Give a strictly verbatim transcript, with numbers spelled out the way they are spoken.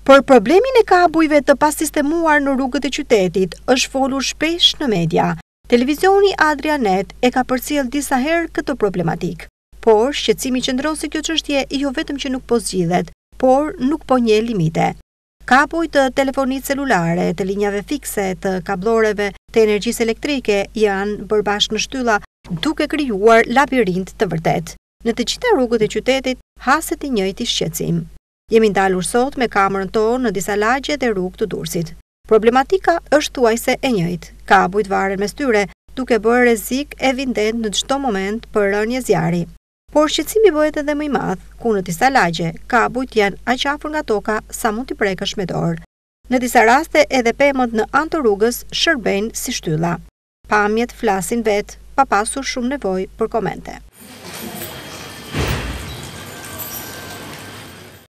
Por problemin e kabujve të pasistemuar në rrugët e qytetit është folur shpesh në media. Televizioni Adrianet e ka përcjell disa herë këtë problematik. Por shqetësimi qëndron se kjo çështje jo vetëm që nuk po zgjidhet, por nuk po njeh limite. Kapuj të telefonisë celulare, të linjave fikse, të kabloreve, të energjisë elektrike janë bërë bashkë në shtylla, duke krijuar labirint të vërtet. Në të gjitha rrugët e qytetit haset i njëjti shqetësim. Jemi ndalur sot me kamerën tonë në disa lagje dhe rrugë të Durrësit. Problematika është thuajse e njëjtë. Kabujt varen mes tyre, duke bërë rrezik evident në çdo moment për rënje zjarri. Por shqetësimi bëhet edhe më i madh, ku në disa lagje kabujt janë aq afër nga toka sa mund t'i prekësh me dorë. Në disa raste edhe pemët në anë të rrugës shërbejnë si shtylla. Pamjet flasin vetë, pa pasur shumë nevojë për komente.